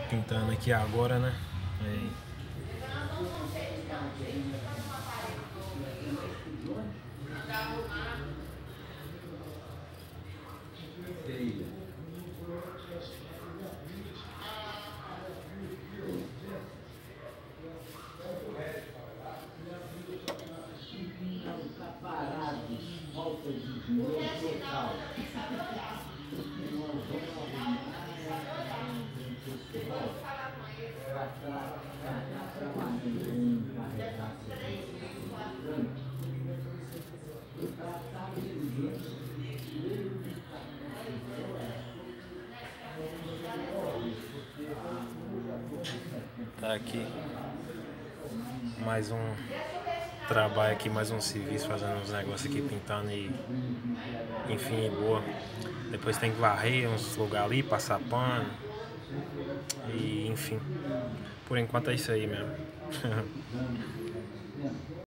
pintando aqui agora, né? Aí. Tá aqui mais um trabalho aqui, mais um serviço, fazendo uns negócios aqui, pintando e enfim, boa. Depois tem que varrer uns lugares ali, passar pano e enfim. Por enquanto é isso aí mesmo.